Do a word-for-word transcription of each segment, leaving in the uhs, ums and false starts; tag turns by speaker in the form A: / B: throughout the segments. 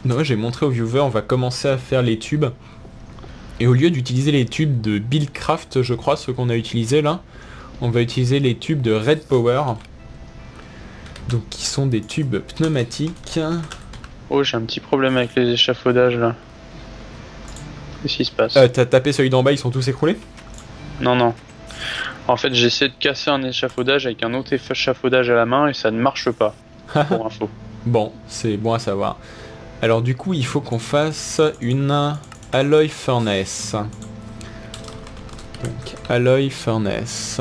A: Non, j'ai montré aux viewers, on va commencer à faire les tubes. Et au lieu d'utiliser les tubes de Buildcraft, je crois, ceux qu'on a utilisés là, on va utiliser les tubes de Red Power. Donc qui sont des tubes pneumatiques.
B: Oh, j'ai un petit problème avec les échafaudages là. Qu'est-ce qui se passe?
A: Euh, t'as tapé celui d'en bas, ils sont tous écroulés?
B: Non, non. En fait, j'ai essayé de casser un échafaudage avec un autre échafaudage à la main et ça ne marche pas. Pour info.
A: Bon, c'est bon à savoir. Alors du coup, il faut qu'on fasse une alloy furnace. Donc, alloy furnace.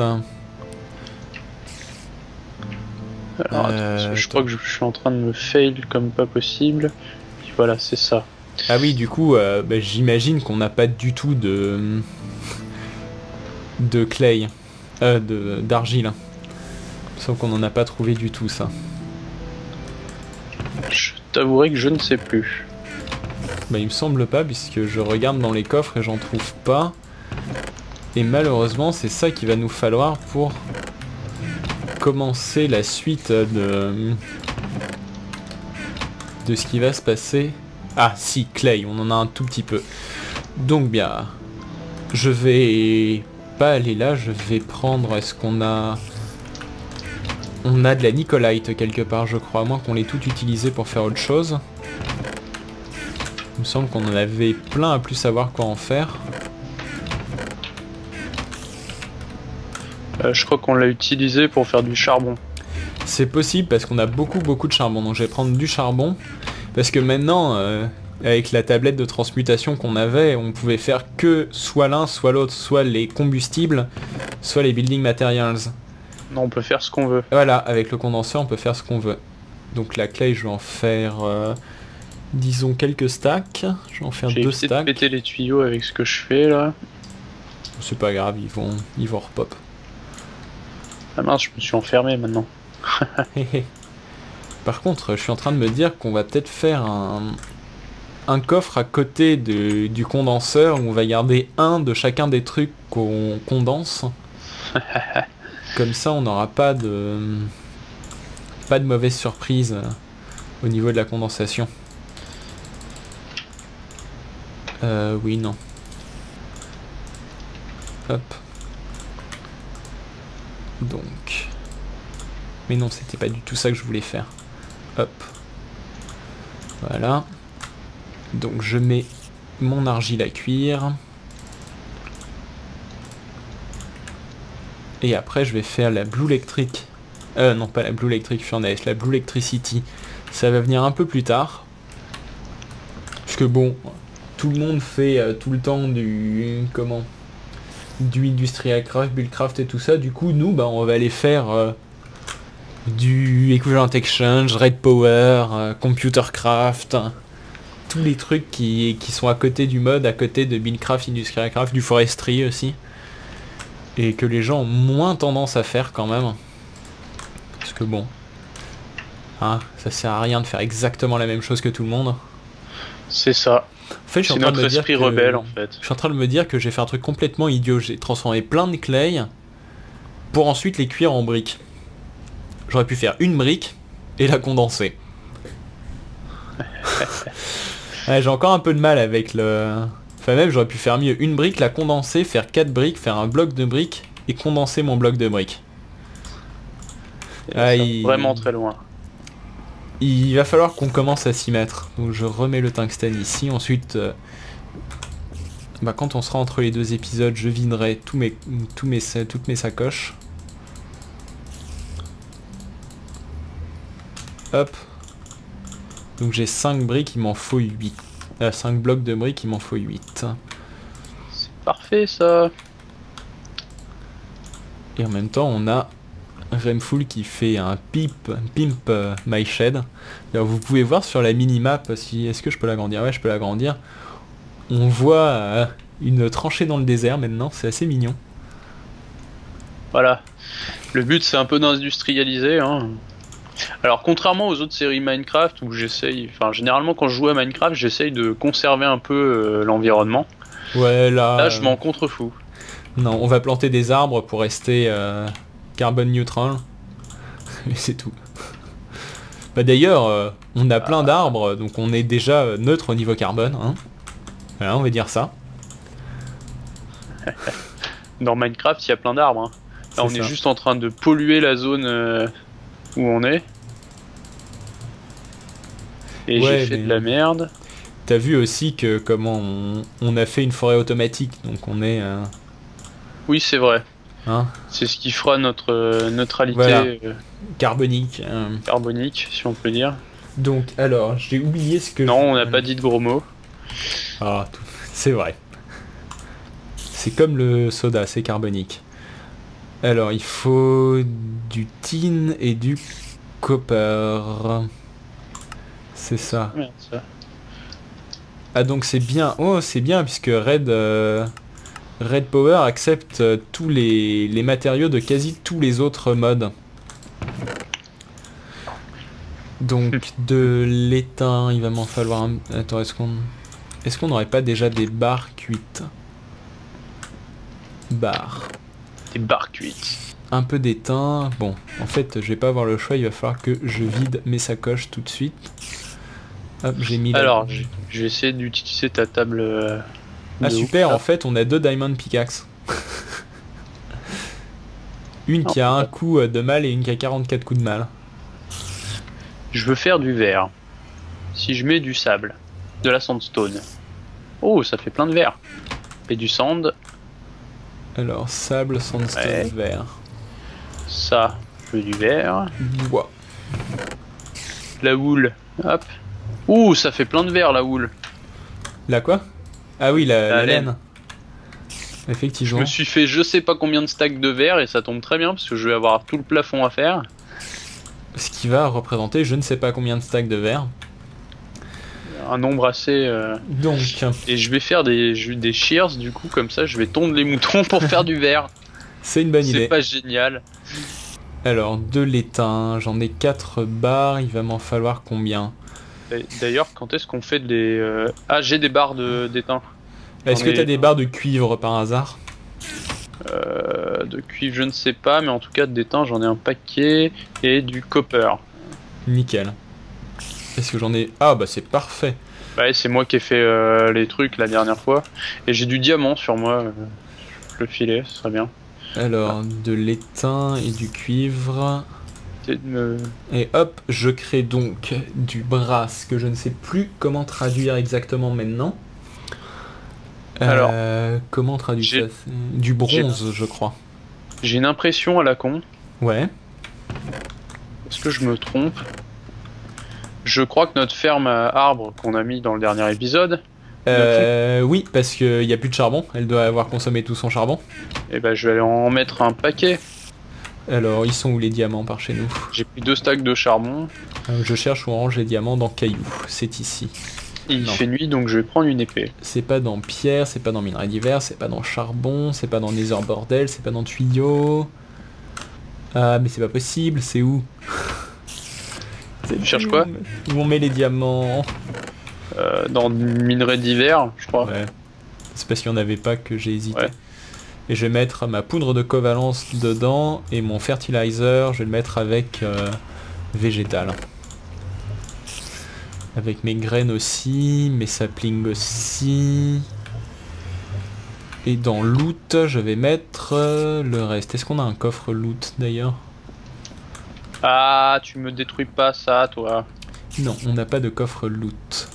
B: Alors,
A: Euh,
B: attends, je
A: attends.
B: crois que je suis en train de me fail comme pas possible. Puis voilà, c'est ça.
A: Ah oui, du coup, euh, bah, j'imagine qu'on n'a pas du tout de de clay, euh, de d'argile. Sauf qu'on n'en a pas trouvé du tout, ça.
B: Je t'avouerai que je ne sais plus.
A: Bah, il me semble pas, puisque je regarde dans les coffres et j'en trouve pas. Et malheureusement, c'est ça qu'il va nous falloir pour commencer la suite de de ce qui va se passer. Ah si, clay, on en a un tout petit peu. Donc bien, je vais pas aller là, je vais prendre, est-ce qu'on a... On a de la Nicolite quelque part, je crois, à moins qu'on l'ait tout utilisé pour faire autre chose. Il me semble qu'on en avait plein à plus savoir quoi en faire.
B: Euh, je crois qu'on l'a utilisé pour faire du charbon.
A: C'est possible parce qu'on a beaucoup beaucoup de charbon, donc je vais prendre du charbon. Parce que maintenant, euh, avec la tablette de transmutation qu'on avait, on pouvait faire que soit l'un, soit l'autre, soit les combustibles, soit les building materials.
B: Non, on peut faire ce qu'on veut.
A: Voilà, avec le condenseur, on peut faire ce qu'on veut. Donc la clay, je vais en faire, euh, disons, quelques stacks. Je vais en faire
B: J'ai
A: deux
B: essayé de
A: stacks.
B: péter les tuyaux avec ce que je fais là.
A: C'est pas grave, ils vont, ils vont repop.
B: Ah mince, je me suis enfermé maintenant.
A: Par contre, je suis en train de me dire qu'on va peut-être faire un, un coffre à côté de, du condenseur où on va garder un de chacun des trucs qu'on condense. Comme ça, on n'aura pas de pas de mauvaise surprise euh, au niveau de la condensation. Euh, oui, non. Hop. Donc. Mais non, c'était pas du tout ça que je voulais faire. Hop. Voilà. Donc je mets mon argile à cuire. Et après je vais faire la Blue Electric. Euh non, pas la Blue Electric Furnace, la Blue Electricity. Ça va venir un peu plus tard. Parce que bon, tout le monde fait euh, tout le temps du... Comment du Industrial Craft, Buildcraft et tout ça. Du coup, nous, bah, on va aller faire... Euh, du Equivalent Exchange, Red Power, euh, Computer Craft, hein, tous les trucs qui, qui sont à côté du mode, à côté de Buildcraft, Industrial Craft, du Forestry aussi, et que les gens ont moins tendance à faire quand même, parce que bon, hein, ça sert à rien de faire exactement la même chose que tout le monde.
B: C'est ça.
A: En fait, je suis
B: C'est
A: en train de
B: notre
A: me dire
B: esprit
A: que-
B: rebelle en fait.
A: Je suis en train de me dire que j'ai fait un truc complètement idiot, j'ai transformé plein de clay pour ensuite les cuire en briques. J'aurais pu faire une brique et la condenser. Ouais, j'ai encore un peu de mal avec le... Enfin même j'aurais pu faire mieux. Une brique, la condenser, faire quatre briques, faire un bloc de briques et condenser mon bloc de briques.
B: Et
A: Ah,
B: ça va
A: il-
B: Vraiment très loin.
A: Il va falloir qu'on commence à s'y mettre. Donc je remets le tungstène ici. Ensuite, euh, bah, quand on sera entre les deux épisodes, je viderai tous mes, tous mes, toutes mes sacoches. Hop. Donc j'ai cinq briques, il m'en faut huit. Euh, cinq blocs de briques, il m'en faut huit.
B: C'est parfait ça.
A: Et en même temps, on a Remful qui fait un pimp, pimp euh, my shed. Alors, vous pouvez voir sur la minimap, si, est-ce que je peux l'agrandir? Ouais, je peux l'agrandir. On voit euh, une tranchée dans le désert maintenant, c'est assez mignon.
B: Voilà. Le but c'est un peu d'industrialiser. Hein. Alors contrairement aux autres séries Minecraft où j'essaye, enfin généralement quand je joue à Minecraft j'essaye de conserver un peu euh, l'environnement.
A: Ouais, là...
B: Là je
A: euh,
B: m'en contrefous.
A: Non, on va planter des arbres pour rester euh, carbone neutral. Et c'est tout. Bah d'ailleurs, euh, on a plein d'arbres, donc on est déjà euh, neutre au niveau carbone. Hein. Voilà, on va dire ça.
B: Dans Minecraft, il y a plein d'arbres. Hein. Là, on
A: C'est
B: est
A: ça.
B: juste en train de polluer la zone euh, où on est. Et
A: Ouais,
B: j'ai fait
A: mais-
B: de la merde.
A: T'as vu aussi que comment on, on a fait une forêt automatique, donc on est... euh,
B: Oui, c'est vrai.
A: hein,
B: C'est ce qui fera notre euh, neutralité
A: Voilà.
B: euh,
A: carbonique. euh.
B: carbonique, si on peut dire.
A: Donc alors, j'ai oublié ce que...
B: Non,
A: je-
B: on n'a pas dit de gros mots.
A: Ah, tout- c'est vrai. C'est comme le soda, c'est carbonique. Alors, il faut du tin et du copper. C'est ça.
B: Merde, ça.
A: Ah donc c'est bien. Oh, c'est bien puisque Red euh, Red Power accepte euh, tous les, les matériaux de quasi tous les autres modes. Donc de l'étain, il va m'en falloir un... Attends, est-ce qu'on... Est-ce qu'on n'aurait pas déjà des barres cuites? Barres.
B: Des barres cuites.
A: Un peu d'étain. Bon, en fait, je vais pas avoir le choix, il va falloir que je vide mes sacoches tout de suite. Hop, j'ai mis la-
B: Alors, je je vais essayer d'utiliser ta table. euh,
A: Ah
B: de
A: super,
B: ouf, là.
A: en fait, on a deux Diamond Pickaxe. Une qui a un coup euh, de mal et une qui a quarante-quatre coups de mal.
B: Je veux faire du verre. Si je mets du sable, de la sandstone. Oh, ça fait plein de verre. Et du sand,
A: Alors, sable, sandstone,
B: Ouais.
A: vert.
B: ça, je veux du verre.
A: Bois.
B: La houle, hop. Ouh, ça fait plein de verre la houle.
A: La quoi? Ah oui, la,
B: La
A: la laine.
B: laine. Je
A: Effectivement.
B: me suis fait je sais pas combien de stacks de verre et ça tombe très bien parce que je vais avoir tout le plafond à faire.
A: Ce qui va représenter je ne sais pas combien de stacks de verre.
B: Un nombre assez... euh,
A: Donc,
B: Et je vais faire des, je- des shears du coup, comme ça je vais tondre les moutons pour faire du verre.
A: c'est une bonne
B: C'est
A: idée.
B: pas génial.
A: Alors, de l'étain, j'en ai quatre barres, il va m'en falloir combien?
B: D'ailleurs, quand est-ce qu'on fait des... euh, Ah, j'ai des barres de- d'étain.
A: Est-ce
B: J'en
A: que
B: ai-
A: t'as des barres de cuivre par hasard?
B: Euh, de cuivre, je ne sais pas, mais en tout cas d'étain, j'en ai un paquet. Et du copper.
A: Nickel. Est-ce que j'en ai... Ah bah c'est parfait.
B: Ouais, c'est moi qui ai fait euh, les trucs la dernière fois. Et j'ai du diamant sur moi. euh, je le filet, ce serait bien.
A: Alors, de l'étain et du cuivre.
B: C'est de me-
A: Et hop, je crée donc du brass, que je ne sais plus comment traduire exactement maintenant.
B: Alors,
A: Euh, comment traduire
B: j'ai-
A: ça? C'est du bronze, je crois.
B: J'ai une impression à la con.
A: Ouais.
B: Est-ce que je me trompe? Je crois que notre ferme à arbres qu'on a mis dans le dernier épisode,
A: Euh, oui, parce qu'il n'y a plus de charbon. Elle doit avoir consommé tout son charbon.
B: eh ben, je vais aller en mettre un paquet.
A: Alors, ils sont où les diamants par chez nous?
B: J'ai pris deux stacks de charbon.
A: Euh, Je cherche où on range les diamants dans cailloux. C'est ici.
B: Il
A: Non.
B: fait nuit, donc je vais prendre une épée.
A: C'est pas dans pierre, c'est pas dans minerai divers, c'est pas dans charbon, c'est pas dans nether bordel, c'est pas dans tuyau. Ah mais c'est pas possible, c'est où? C'est
B: Tu cherches
A: où
B: quoi?
A: Où on met les diamants?
B: Euh, dans minerai d'hiver, je crois.
A: Ouais. C'est parce qu'il n'y en avait pas que j'ai hésité.
B: Ouais.
A: Et je vais mettre ma poudre de covalence dedans et mon fertilizer, je vais le mettre avec euh, végétal. Avec mes graines aussi, mes saplings aussi. Et dans loot, je vais mettre euh, le reste. Est-ce qu'on a un coffre loot d'ailleurs?
B: Ah, tu me détruis pas ça, toi.
A: Non, on n'a pas de coffre loot.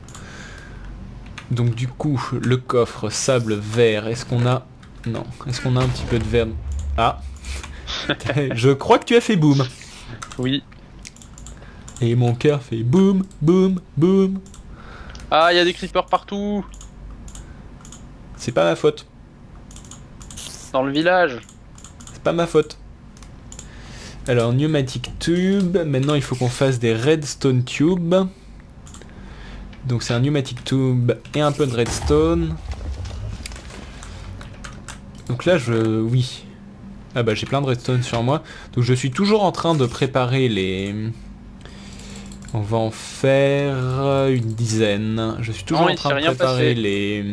A: Donc du coup, le coffre sable vert, est-ce qu'on a... Non, est-ce qu'on a un petit peu de vert? Ah. Je crois que tu as fait boum.
B: Oui.
A: Et mon cœur fait boum, boum, boum.
B: Ah, il y a des creepers partout.
A: C'est pas ma faute.
B: Dans le village.
A: C'est pas ma faute. Alors, pneumatic tube. Maintenant, il faut qu'on fasse des redstone tubes. Donc, c'est un pneumatic tube et un peu de redstone. Donc là, je... Oui. Ah bah, j'ai plein de redstone sur moi. Donc, je suis toujours en train de préparer les... On va en faire une dizaine. Je suis toujours
B: Non,
A: en
B: il
A: train
B: s'est
A: de
B: rien
A: préparer
B: passé.
A: les...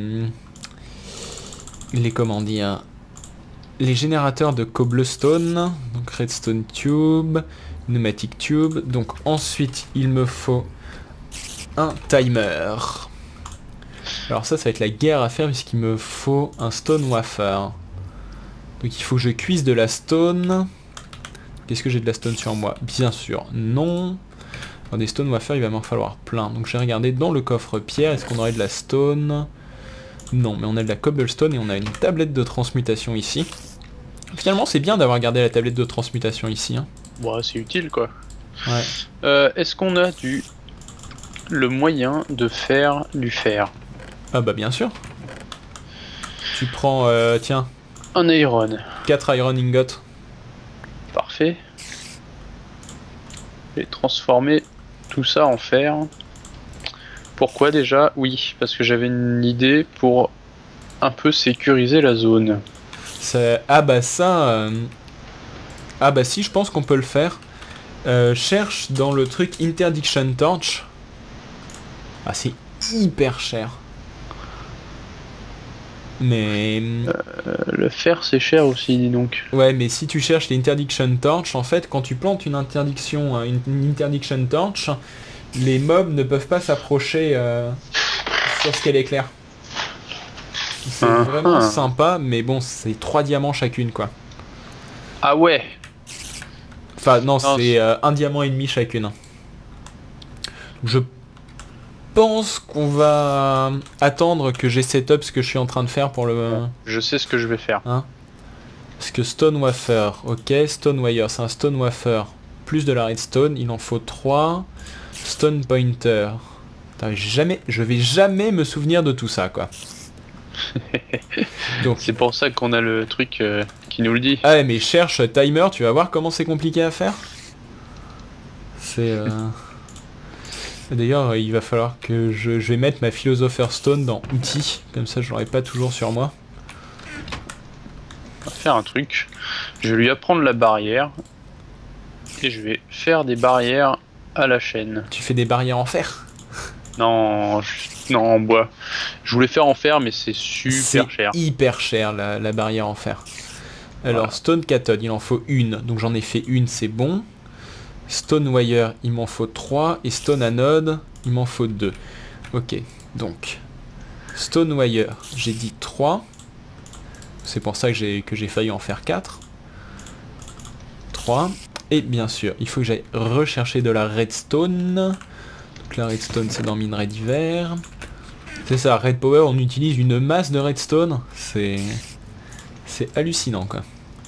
A: Les comment dire... Les générateurs de cobblestone. Donc redstone tube. Pneumatic tube. Donc ensuite, il me faut un timer. Alors ça, ça va être la guerre à faire puisqu'il me faut un stone wafer. Donc il faut que je cuise de la stone. Est-ce que j'ai de la stone sur moi? Bien sûr, non. Dans des stone wafer, il va m'en falloir plein. Donc j'ai regardé dans le coffre pierre, est-ce qu'on aurait de la stone? Non, mais on a de la cobblestone et on a une tablette de transmutation ici. Finalement, c'est bien d'avoir gardé la tablette de transmutation ici. Hein.
B: Bon, c'est utile, quoi.
A: Ouais.
B: Euh, est-ce qu'on a du... le moyen de faire du fer?
A: Ah bah bien sûr. Tu prends, euh, tiens...
B: un iron.
A: quatre iron ingots.
B: Parfait. Je vais transformer tout ça en fer. Pourquoi déjà? Oui, parce que j'avais une idée pour un peu sécuriser la zone.
A: Ça... Ah bah ça... Euh... Ah bah si, je pense qu'on peut le faire. Euh, cherche dans le truc Interdiction Torch. Ah c'est hyper cher. Mais...
B: Euh, le fer c'est cher aussi, dis donc.
A: Ouais, mais si tu cherches l'Interdiction Torch, en fait, quand tu plantes une interdiction, une, une Interdiction Torch, les mobs ne peuvent pas s'approcher euh, sur ce qu'elle éclaire. C'est
B: uh-huh.
A: vraiment sympa, mais bon, c'est trois diamants chacune, quoi.
B: Ah ouais.
A: Enfin, non, non c'est euh, un diamant et demi chacune. Je pense qu'on va attendre que j'ai setup ce que je suis en train de faire pour le...
B: Je sais ce que je vais faire.
A: Hein, parce que Stone Wafer, ok, Stone Wire, c'est un Stone Wafer, plus de la Redstone, il en faut trois. Stone Pointer. Jamais, je vais jamais me souvenir de tout ça, quoi.
B: Donc c'est pour ça qu'on a le truc euh, qui nous le dit.
A: Ah ouais, mais cherche timer, tu vas voir comment c'est compliqué à faire. C'est... Euh... D'ailleurs, il va falloir que je, je vais mettre ma Philosopher Stone dans outils, comme ça je l'aurai pas toujours sur moi.
B: On va faire un truc. Je vais lui apprendre la barrière. Et je vais faire des barrières à la chaîne.
A: Tu fais des barrières en fer?
B: Non, je... non en bois. Je voulais faire en fer, mais c'est super cher.
A: C'est hyper cher la, la barrière en fer. Alors, voilà. Stone Cathode, il en faut une. Donc j'en ai fait une, c'est bon. Stone Wire, il m'en faut trois. Et Stone Anode, il m'en faut deux. Ok, donc Stone Wire, j'ai dit trois. C'est pour ça que j'ai que j'ai failli en faire quatre. trois. Et bien sûr, il faut que j'aille rechercher de la redstone. Donc la redstone, c'est dans minerai d'hiver. C'est ça, Red Power, on utilise une masse de redstone. C'est... C'est hallucinant, quoi.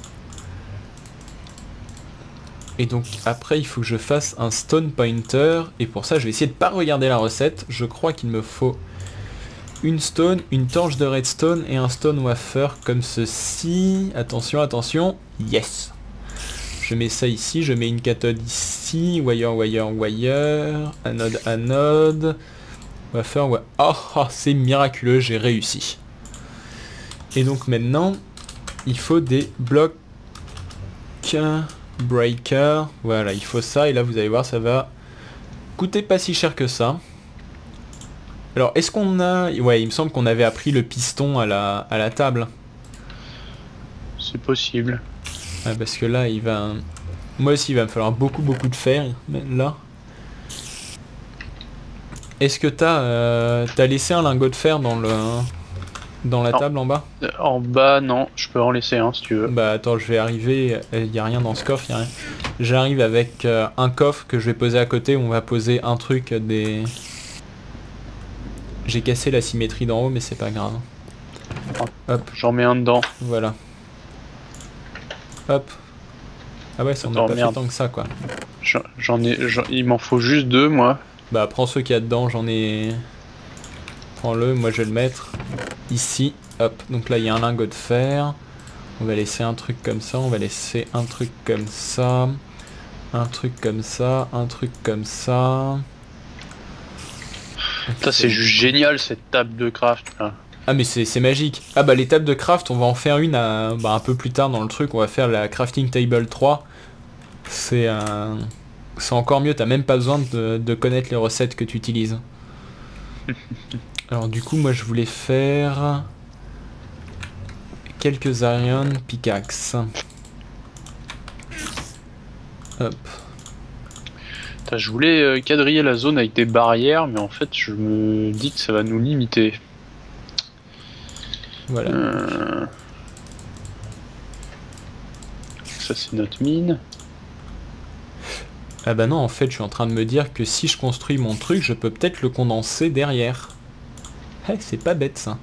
A: Et donc, après, il faut que je fasse un stone pointer. Et pour ça, je vais essayer de pas regarder la recette. Je crois qu'il me faut une stone, une torche de redstone et un stone wafer comme ceci. Attention, attention. Yes! Je mets ça ici, je mets une cathode ici, wire, wire, wire, anode, anode, wafer, ouais. Oh, oh c'est miraculeux, j'ai réussi. Et donc maintenant, il faut des blocs breaker. Voilà, il faut ça, et là vous allez voir, ça va coûter pas si cher que ça. Alors, est-ce qu'on a... Ouais, il me semble qu'on avait appris le piston à la, à la table.
B: C'est possible.
A: Ah, parce que là, il va... Moi aussi, il va me falloir beaucoup, beaucoup de fer, là. Est-ce que t'as euh, t'as laissé un lingot de fer dans le dans la non. table en bas?
B: En bas, non. Je peux en laisser un, si tu veux.
A: Bah, attends, je vais arriver... Il n'y a rien dans ce coffre, il n'y a rien. J'arrive avec euh, un coffre que je vais poser à côté, où on va poser un truc des... J'ai cassé la symétrie d'en haut, mais c'est pas grave.
B: Hop, j'en mets un dedans.
A: Voilà. Hop. Ah ouais, ça on a pas fait tant que ça, quoi.
B: J'en ai, il m'en faut juste deux, moi.
A: Bah prends ceux qu'il y a dedans, j'en ai... Prends-le, moi je vais le mettre ici. Hop, donc là il y a un lingot de fer. On va laisser un truc comme ça, on va laisser un truc comme ça. Un truc comme ça, un truc comme ça.
B: Ça c'est juste génial cette table de craft là.
A: Ah mais c'est magique. Ah bah les tables de craft, on va en faire une à, bah, un peu plus tard dans le truc, on va faire la crafting table trois. C'est un... C'est encore mieux, t'as même pas besoin de, de connaître les recettes que tu utilises. Alors du coup moi je voulais faire quelques iron pickaxe. Hop.
B: Putain, je voulais euh, quadriller la zone avec des barrières, mais en fait je me dis que ça va nous limiter.
A: Voilà.
B: Euh... Ça c'est notre mine.
A: Ah bah non, en fait, je suis en train de me dire que si je construis mon truc, je peux peut-être le condenser derrière. Eh, c'est pas bête ça.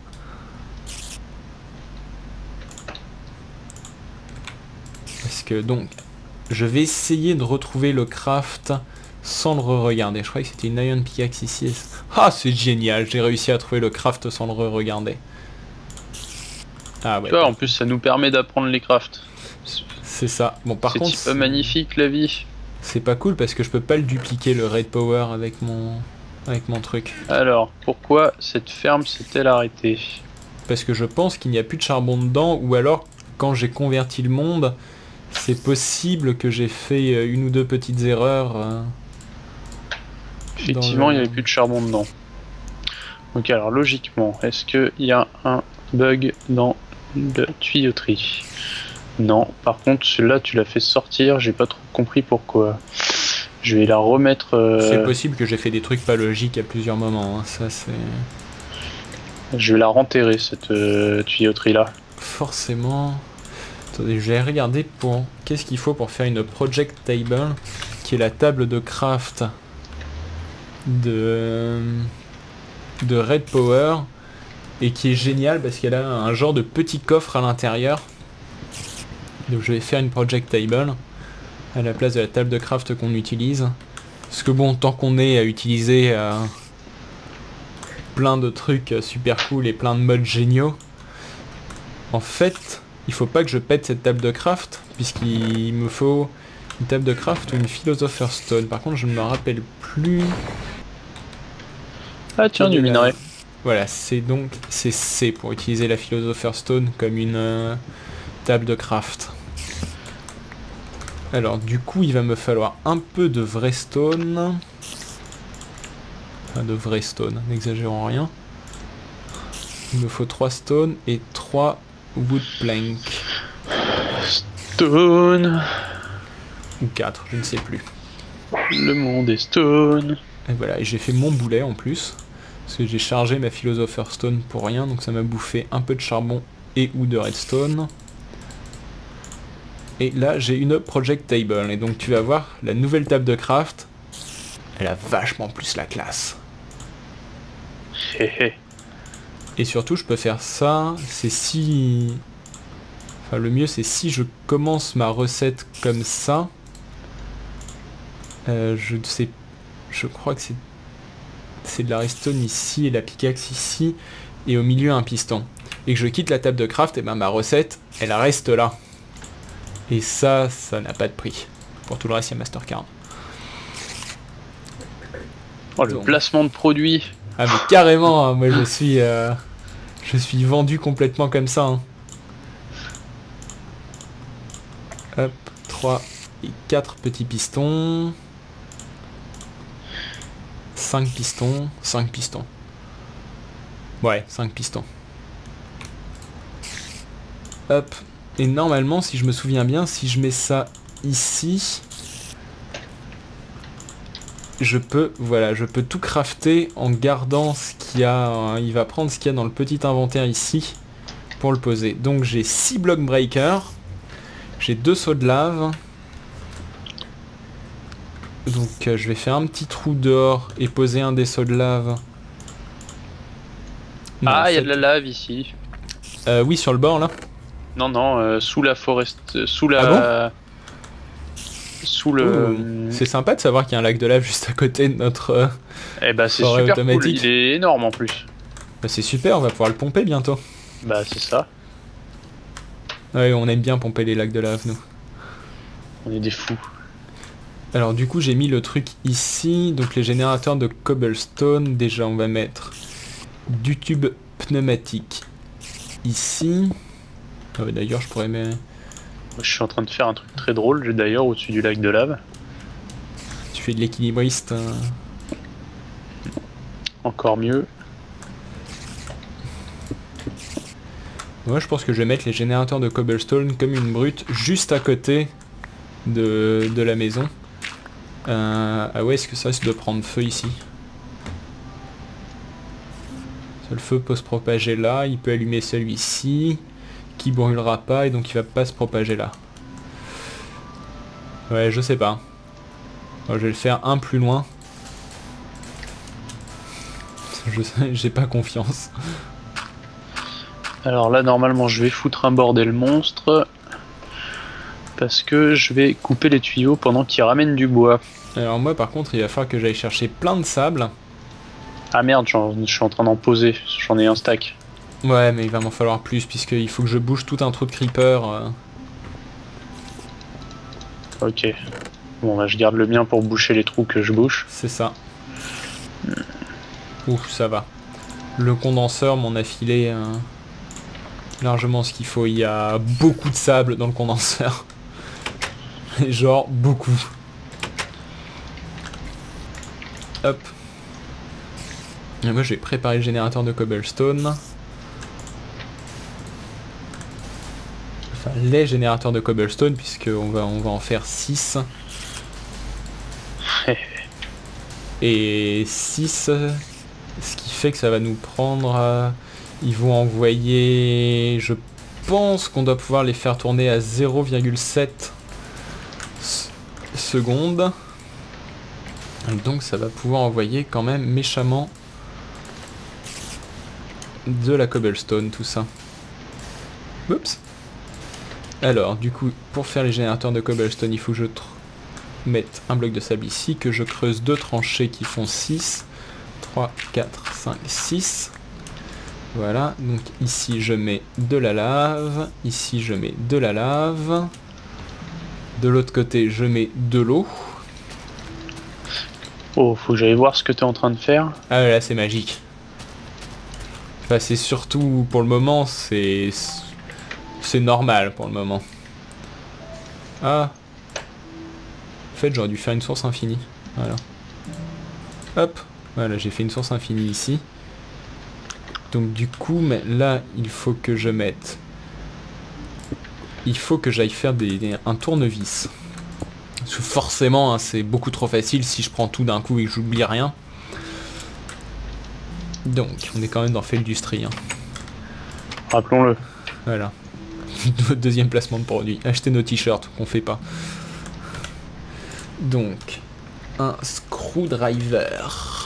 A: Parce que donc, je vais essayer de retrouver le craft sans le re-regarder. Je croyais que c'était une iron pickaxe ici. Ah, c'est génial, j'ai réussi à trouver le craft sans le re-regarder. Ah ouais.
B: Tu vois, en plus ça nous permet d'apprendre les crafts.
A: C'est ça. Bon, par contre,
B: c'est pas magnifique la vie.
A: C'est pas cool parce que je peux pas le dupliquer le Red Power avec mon avec mon truc.
B: Alors, pourquoi cette ferme s'est-elle arrêtée?
A: Parce que je pense qu'il n'y a plus de charbon dedans, ou alors quand j'ai converti le monde, c'est possible que j'ai fait une ou deux petites erreurs. Euh,
B: Effectivement,
A: le...
B: il n'y avait plus de charbon dedans. Ok, alors logiquement, est-ce qu'il y a un bug dans la tuyauterie? Non, par contre, celui-là, tu l'as fait sortir, j'ai pas trop compris pourquoi. Je vais la remettre... Euh...
A: C'est possible que j'ai fait des trucs pas logiques à plusieurs moments, hein. Ça c'est...
B: Je vais la renterrer, cette euh, tuyauterie-là.
A: Forcément... Attendez, je vais regarder pour... Qu'est-ce qu'il faut pour faire une project table, qui est la table de craft de... de Red Power, et qui est géniale parce qu'elle a un genre de petit coffre à l'intérieur. Donc je vais faire une project table à la place de la table de craft qu'on utilise. Parce que bon, tant qu'on est à utiliser euh, plein de trucs super cool et plein de modes géniaux, en fait, il faut pas que je pète cette table de craft, puisqu'il me faut une table de craft ou une Philosopher's Stone. Par contre, je ne me rappelle plus...
B: Ah tiens, du minerai.
A: Voilà, c'est donc c'est C pour utiliser la Philosopher's Stone comme une euh, table de craft. Alors du coup il va me falloir un peu de vrai stone. Enfin de vrai stone, n'exagérons rien. Il me faut trois stone et trois wood plank.
B: Stone.
A: Ou quatre, je ne sais plus.
B: Le monde est stone.
A: Et voilà, et j'ai fait mon boulet en plus. Parce que j'ai chargé ma Philosopher's Stone pour rien, donc ça m'a bouffé un peu de charbon et ou de redstone. Et là j'ai une project table, et donc tu vas voir, la nouvelle table de craft, elle a vachement plus la classe. Et surtout je peux faire ça, c'est si... Enfin le mieux c'est si je commence ma recette comme ça. Euh, je sais... Je crois que c'est... C'est de la redstone ici et la pickaxe ici, et au milieu un piston. Et que je quitte la table de craft, et ben ma recette, elle reste là. Et ça, ça n'a pas de prix. Pour tout le reste, il y a Mastercard.
B: Oh, le Donc. placement de produits.
A: Ah mais carrément, hein, moi je suis, euh, je suis vendu complètement comme ça. Hein. Hop, trois et quatre petits pistons. cinq pistons, cinq pistons. Ouais, cinq pistons. Hop. Et normalement, si je me souviens bien, si je mets ça ici, je peux, voilà, je peux tout crafter en gardant ce qu'il y a. Hein, il va prendre ce qu'il y a dans le petit inventaire ici pour le poser. Donc j'ai six block breakers, j'ai deux seaux de lave. Donc euh, je vais faire un petit trou dehors et poser un des seaux de lave.
B: Non, ah, il y a de la lave ici.
A: Euh, oui, sur le bord là.
B: Non, non, euh, sous la forest, sous la...
A: Ah bon
B: sous le...
A: Oh, c'est sympa de savoir qu'il y a un lac de lave juste à côté de notre euh,
B: eh bah, c'est super automatique. Cool. Il est énorme en plus.
A: Bah, c'est super, on va pouvoir le pomper bientôt.
B: Bah c'est ça.
A: Ouais, on aime bien pomper les lacs de lave, nous.
B: On est des fous.
A: Alors du coup j'ai mis le truc ici, donc les générateurs de cobblestone, déjà on va mettre du tube pneumatique ici. Ah ouais, d'ailleurs je pourrais mettre...
B: Moi, je suis en train de faire un truc très drôle, j'ai d'ailleurs au-dessus du lac de lave.
A: Tu fais de l'équilibriste. Hein.
B: Encore mieux.
A: Moi je pense que je vais mettre les générateurs de cobblestone comme une brute juste à côté de, de la maison. Euh, ah ouais, est-ce que ça risque de prendre feu ici? Le feu peut se propager là, il peut allumer celui-ci, qui brûlera pas et donc il va pas se propager là. Ouais, je sais pas. Bon, je vais le faire un plus loin. Je sais, j'ai pas confiance.
B: Alors là, normalement, je vais foutre un bordel monstre. Parce que je vais couper les tuyaux pendant qu'il ramène du bois.
A: Alors moi, par contre, il va falloir que j'aille chercher plein de sable.
B: Ah merde, je suis en train d'en poser. J'en ai un stack.
A: Ouais, mais il va m'en falloir plus, puisqu'il faut que je bouge tout un trou de creeper. Euh...
B: Ok. Bon, bah, je garde le mien pour boucher les trous que je bouche.
A: C'est ça. Ouf, ça va. Le condenseur m'en a filé euh, largement ce qu'il faut. Il y a beaucoup de sable dans le condenseur. Et genre, beaucoup. Hop. Et moi, j'ai préparé le générateur de cobblestone. Enfin, les générateurs de cobblestone, puisqu'on va, on va en faire six. Et six, ce qui fait que ça va nous prendre... Euh, ils vont envoyer... Je pense qu'on doit pouvoir les faire tourner à zéro virgule sept secondes. Donc ça va pouvoir envoyer quand même méchamment de la cobblestone, tout ça. Oups. Alors, du coup, pour faire les générateurs de cobblestone, il faut que je mette un bloc de sable ici, que je creuse deux tranchées qui font six, trois, quatre, cinq, six. Voilà, donc ici je mets de la lave, ici je mets de la lave, de l'autre côté je mets de l'eau.
B: Oh, faut que j'aille voir ce que tu es en train de faire.
A: Ah là, c'est magique. Enfin, c'est surtout, pour le moment, c'est... C'est normal pour le moment. Ah. En fait, j'aurais dû faire une source infinie. Voilà. Hop. Voilà, j'ai fait une source infinie ici. Donc du coup, mais là, il faut que je mette... Il faut que j'aille faire des, des, un tournevis. Parce que forcément, hein, c'est beaucoup trop facile si je prends tout d'un coup et que j'oublie rien. Donc, on est quand même dans Feldustrie. Hein.
B: Rappelons-le.
A: Voilà. Deuxième placement de produit. Achetez nos t-shirts qu'on fait pas. Donc, un screwdriver.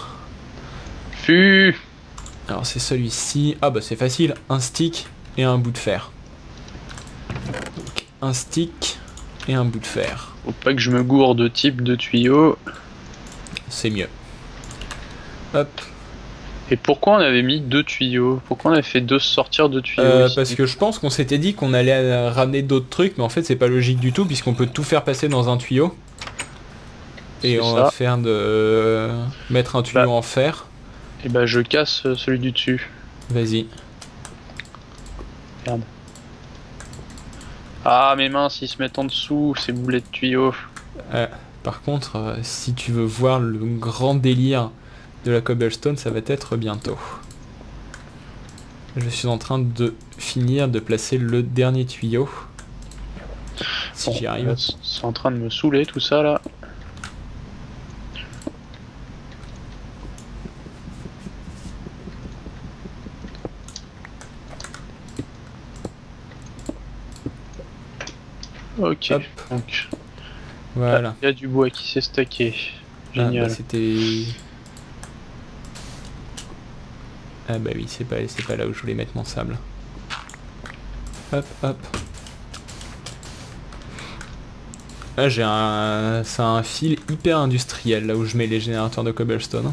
B: Fu.
A: Alors c'est celui-ci. Ah bah c'est facile. Un stick et un bout de fer. Donc, un stick et un bout de fer.
B: Faut pas que je me gourde de type de tuyau.
A: C'est mieux. Hop.
B: Et pourquoi on avait mis deux tuyaux? Pourquoi on avait fait deux sortir deux tuyaux
A: euh,
B: ici?
A: Parce que je pense qu'on s'était dit qu'on allait ramener d'autres trucs, mais en fait c'est pas logique du tout, puisqu'on peut tout faire passer dans un tuyau. Et on ça. va faire de... Euh, mettre un tuyau bah. en fer.
B: Et bah je casse celui du dessus.
A: Vas-y.
B: Merde. Ah mes mains s'ils se mettent en dessous, ces boulets de tuyaux.
A: Euh, par contre, euh, si tu veux voir le grand délire de la cobblestone, ça va être bientôt. Je suis en train de finir de placer le dernier tuyau. Si bon, j'y arrive.
B: C'est en train de me saouler tout ça là. Ok, hop. Donc
A: voilà.
B: Il y a du bois qui s'est stacké. Génial.
A: Ah, bah, c'était... Ah bah oui, c'est pas, c'est pas là où je voulais mettre mon sable. Hop, hop. Là j'ai un... C'est un fil hyper industriel là où je mets les générateurs de cobblestone.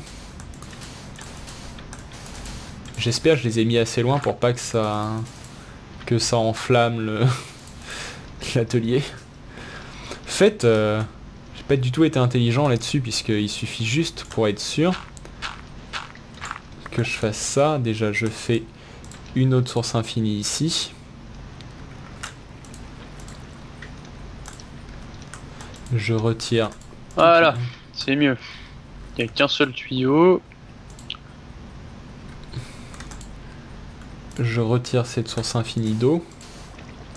A: J'espère que je les ai mis assez loin pour pas que ça... que ça enflamme le... l'atelier. En fait, euh, j'ai pas du tout été intelligent là-dessus, puisqu'il suffit juste, pour être sûr, que je fasse ça. Déjà, je fais une autre source infinie ici. Je retire...
B: Voilà, c'est mieux. Il n'y a qu'un seul tuyau.
A: Je retire cette source infinie d'eau.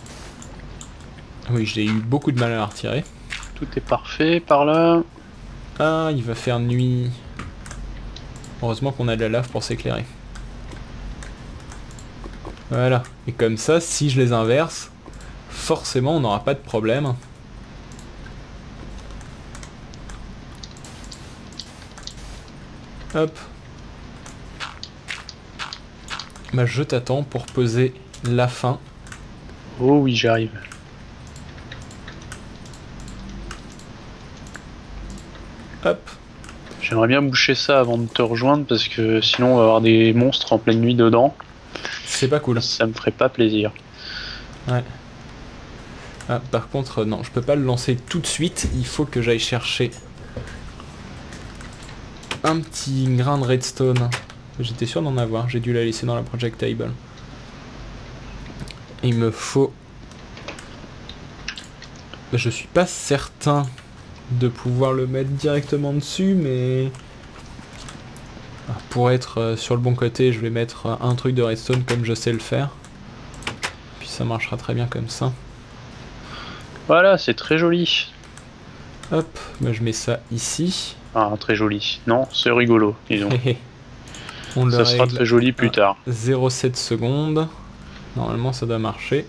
A: Oui, j'ai eu beaucoup de mal à la retirer.
B: Tout est parfait par là.
A: Ah, il va faire nuit. Heureusement qu'on a de la lave pour s'éclairer. Voilà. Et comme ça, si je les inverse, forcément on n'aura pas de problème. Hop. Bah je t'attends pour poser la fin.
B: Oh oui, j'arrive.
A: Hop.
B: J'aimerais bien boucher ça avant de te rejoindre parce que sinon on va avoir des monstres en pleine nuit dedans.
A: C'est pas cool.
B: Ça me ferait pas plaisir.
A: Ouais. Ah, par contre, non, je peux pas le lancer tout de suite. Il faut que j'aille chercher un petit grain de redstone. J'étais sûr d'en avoir. J'ai dû la laisser dans la project table. Il me faut... Je suis pas certain de pouvoir le mettre directement dessus, mais... Pour être sur le bon côté, je vais mettre un truc de redstone comme je sais le faire. Puis ça marchera très bien comme ça.
B: Voilà, c'est très joli.
A: Hop, bah je mets ça ici.
B: Ah, très joli. Non, c'est rigolo, disons.
A: On le
B: Ça sera très joli plus tard.
A: zéro virgule sept secondes. Normalement, ça doit marcher.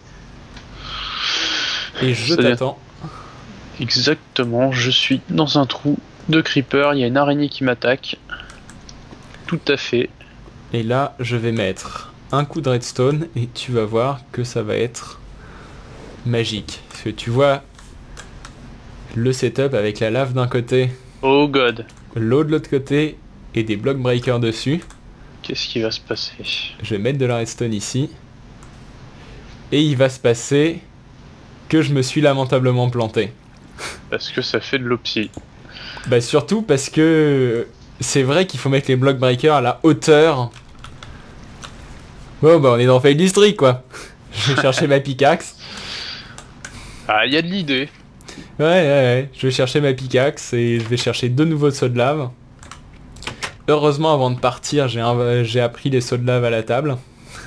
A: Et je t'attends.
B: Exactement, je suis dans un trou de creeper, il y a une araignée qui m'attaque. Tout à fait.
A: Et là, je vais mettre un coup de redstone et tu vas voir que ça va être magique. Parce que tu vois le setup avec la lave d'un côté,
B: oh god,
A: l'eau de l'autre côté et des block breakers dessus.
B: Qu'est-ce qui va se passer?
A: Je vais mettre de la redstone ici. Et il va se passer que je me suis lamentablement planté.
B: Parce que ça fait de l'opsie.
A: Bah surtout parce que c'est vrai qu'il faut mettre les block breakers à la hauteur. Bon bah on est dans Fail District quoi. Je vais chercher ma pickaxe.
B: Ah, il y a de l'idée.
A: Ouais, ouais, ouais, je vais chercher ma pickaxe et je vais chercher deux nouveaux sauts de lave. Heureusement, avant de partir, j'ai un... j'ai appris les sauts de lave à la table.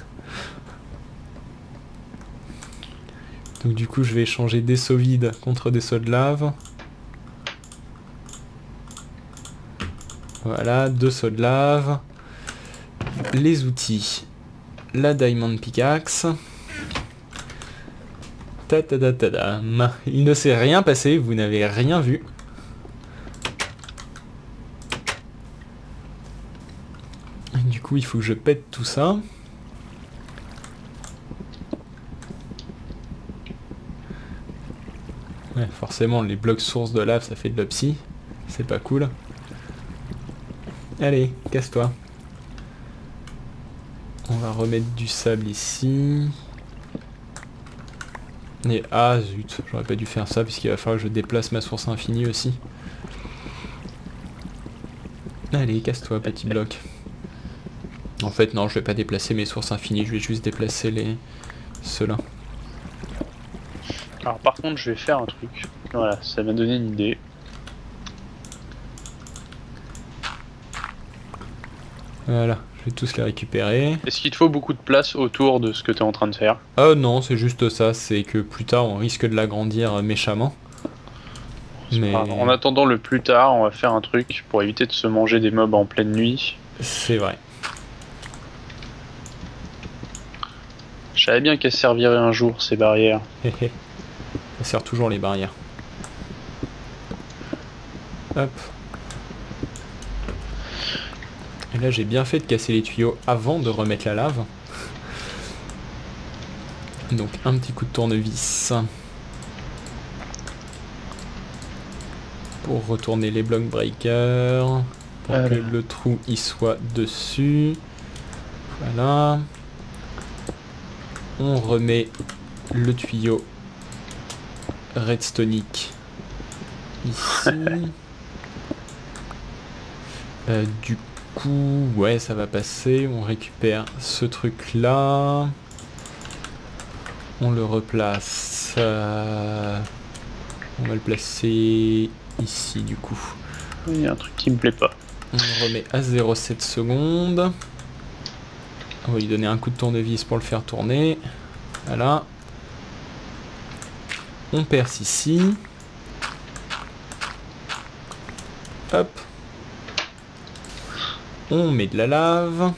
A: Donc du coup, je vais échanger des sauts vides contre des sauts de lave. Voilà, deux sauts de lave. Les outils. La Diamond Pickaxe. Ta ta ta ta ta. Il ne s'est rien passé, vous n'avez rien vu. Du coup, il faut que je pète tout ça. Ouais, forcément, les blocs sources de lave, ça fait de l'opsie. C'est pas cool. Allez, casse-toi. On va remettre du sable ici. Et ah zut, j'aurais pas dû faire ça puisqu'il va falloir que je déplace ma source infinie aussi. Allez, casse-toi, petit bloc. En fait, non, je vais pas déplacer mes sources infinies, je vais juste déplacer les ceux-là.
B: Alors par contre, je vais faire un truc. Voilà, ça m'a donné une idée.
A: Voilà, je vais tous les récupérer.
B: Est-ce qu'il te faut beaucoup de place autour de ce que tu es en train de faire?
A: Oh non, c'est juste ça, c'est que plus tard on risque de l'agrandir méchamment. Mais...
B: En attendant le plus tard, on va faire un truc pour éviter de se manger des mobs en pleine nuit.
A: C'est vrai.
B: Je savais bien qu'elles serviraient un jour, ces barrières.
A: Ça sert toujours les barrières. Hop. Et là j'ai bien fait de casser les tuyaux avant de remettre la lave. Donc un petit coup de tournevis. Pour retourner les block breakers. Pour
B: voilà.
A: Que le trou y soit dessus. Voilà. On remet le tuyau redstonique ici. euh, du coup, ouais, ça va passer. On récupère ce truc là. On le replace. Euh, on va le placer ici du coup.
B: Il y a un truc qui me plaît pas.
A: On le remet à zéro virgule sept secondes. On va lui donner un coup de tournevis pour le faire tourner. Voilà. On perce ici. Hop. On met de la lave.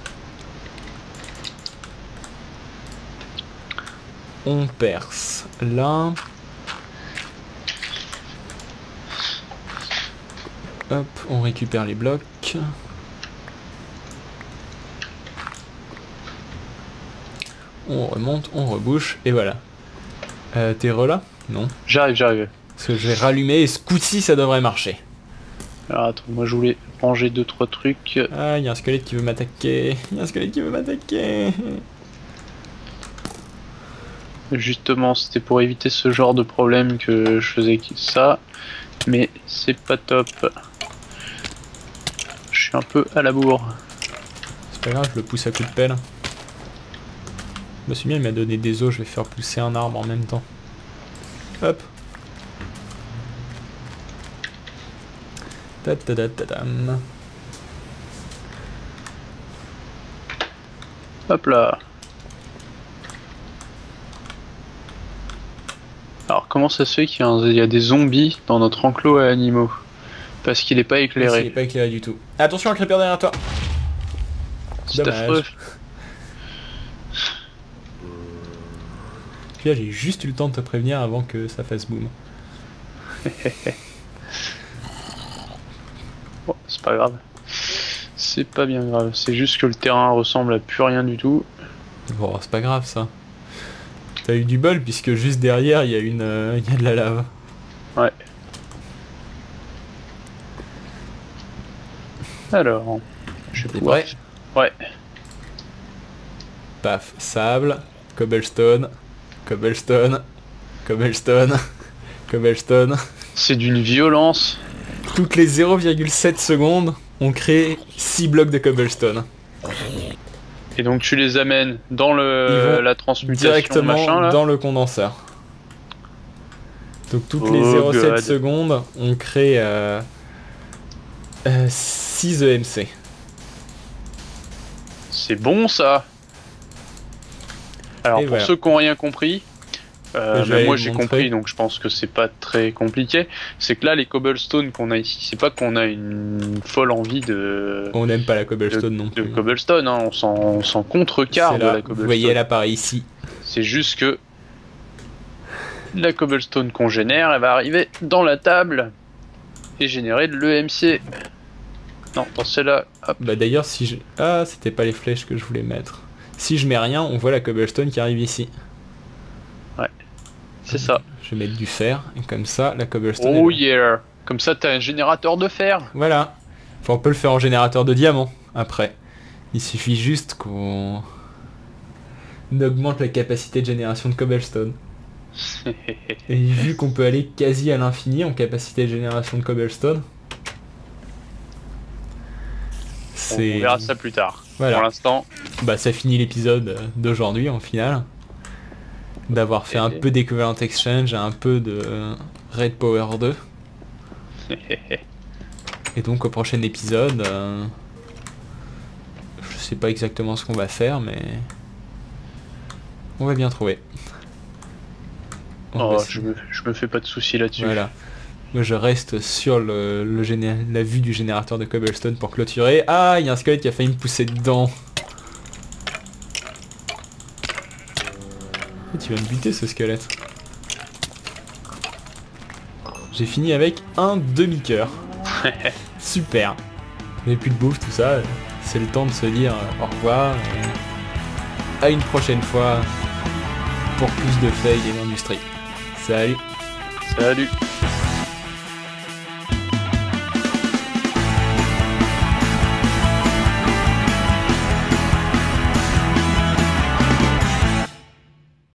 A: On perce là. Hop, on récupère les blocs. On remonte, on rebouche, et voilà. Euh, T'es re là? Non.
B: J'arrive, j'arrive.
A: Parce que je vais rallumer, et ce coup-ci, ça devrait marcher.
B: Alors attends, moi je voulais ranger deux trois trucs.
A: Ah, il y a un squelette qui veut m'attaquer. Il y a un squelette qui veut m'attaquer.
B: Justement, c'était pour éviter ce genre de problème que je faisais ça. Mais c'est pas top. Je suis un peu à la bourre.
A: C'est pas grave, je le pousse à coups de pelle. Bah c'est bien, il m'a donné des os, je vais faire pousser un arbre en même temps. Hop. Ta ta ta ta tam.
B: Hop là. Alors comment ça se fait qu'il y a, un- il y a des zombies dans notre enclos à animaux? Parce qu'il est pas
A: Il
B: éclairé.
A: est pas éclairé du tout. Attention, un creeper derrière toi.
B: C'est
A: dommage.
B: affreux.
A: Puis là, j'ai juste eu le temps de te prévenir avant que ça fasse boum.
B: Bon, c'est pas grave. C'est pas bien grave. C'est juste que le terrain ressemble à plus rien du tout.
A: Bon, c'est pas grave ça. T'as eu du bol puisque juste derrière il y a une, euh, il y a de la lave.
B: Ouais. Alors, je vais
A: T'es
B: pouvoir...
A: prêt?
B: Ouais.
A: Paf, sable, cobblestone, cobblestone, cobblestone, cobblestone.
B: C'est d'une violence.
A: Toutes les zéro virgule sept secondes, on crée six blocs de cobblestone.
B: Et donc tu les amènes dans
A: Ils
B: le
A: vont
B: la transmutation
A: Directement
B: machin là.
A: dans le condenseur. Donc toutes
B: Oh
A: les zéro virgule sept
B: God.
A: secondes, on crée euh, euh, six E M C.
B: C'est bon ça. Alors
A: Et
B: pour
A: voilà.
B: ceux qui n'ont rien compris, euh,
A: Je
B: même
A: vais
B: moi
A: vous
B: j'ai
A: montrer.
B: compris donc je pense que c'est pas très compliqué. C'est que là les cobblestones qu'on a ici, c'est pas qu'on a une folle envie de,
A: On n'aime pas la
B: de,
A: cobblestone non
B: de
A: plus.
B: cobblestone, hein. on s'en on s'en contrecarre
A: C'est
B: de
A: là,
B: la
A: vous
B: cobblestone.
A: voyez elle apparaît ici.
B: C'est juste que la cobblestone qu'on génère, elle va arriver dans la table et générer de l'E M C. Non, dans celle-là, hop.
A: Bah d'ailleurs si je... Ah c'était pas les flèches que je voulais mettre. Si je mets rien, on voit la cobblestone qui arrive ici.
B: C'est ça.
A: Je vais mettre du fer, et comme ça la cobblestone...
B: Oh
A: elle-
B: yeah. Comme ça, t'as un générateur de fer.
A: Voilà. Enfin on peut le faire en générateur de diamant, après. Il suffit juste qu'on... augmente la capacité de génération de cobblestone. Et vu qu'on peut aller quasi à l'infini en capacité de génération de cobblestone...
B: On
A: C'est...
B: verra ça plus tard.
A: Voilà.
B: Pour l'instant,
A: Bah ça finit l'épisode euh, d'aujourd'hui en finale. D'avoir fait un
B: Et-
A: peu d'Equivalent Exchange, un peu de euh, Red Power deux. Et donc au prochain épisode, euh, je sais pas exactement ce qu'on va faire, mais on va bien trouver. On va
B: oh,
A: essayer.
B: je, me, je me fais pas de soucis là-dessus.
A: Voilà. Moi je reste sur le, le géné- la vue du générateur de cobblestone pour clôturer. Ah, il y a un squelette qui a failli me pousser dedans. Ah, tu vas me buter ce squelette. J'ai fini avec un demi-cœur. Super. J'ai plus de bouffe, tout ça. C'est le temps de se dire euh, au revoir. Et à une prochaine fois pour plus de fail et d'industrie. Salut.
B: Salut.